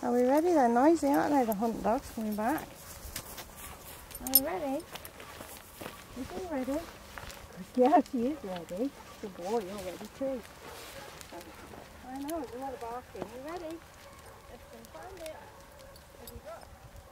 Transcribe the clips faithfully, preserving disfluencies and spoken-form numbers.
Are we ready? They're noisy, aren't they, the hunt dogs coming back? Are we ready? Is he ready? Yeah, she is ready. Good boy, you're ready too. I know, there's a lot of barking. You ready? Let's go find it. Ready, drop.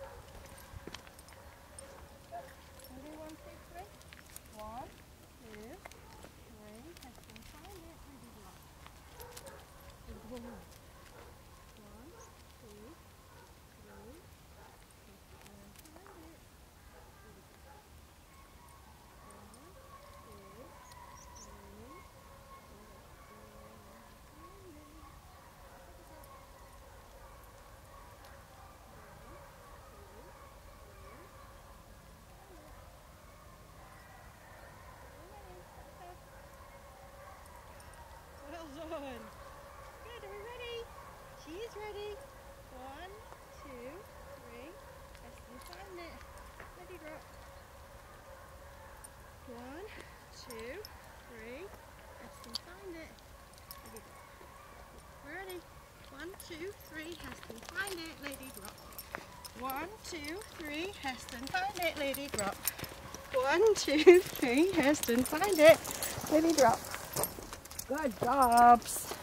Ready, one, two, three. One, two, three. Let's go find it. Ready, drop. Good boy. One, two, three. Let's go find it. Ready, drop. One, two, three. Well done. Good, are we ready? She is ready. One, two, three. Heston, find it. Ready, drop. One, two, three. Heston, find it. Ready, drop. Ready? One, two, three. Heston, find it. Lady, drop. One, two, three. Heston, find it. Lady, drop. One, two, three. Heston, find it. Lady, drop. Good jobs.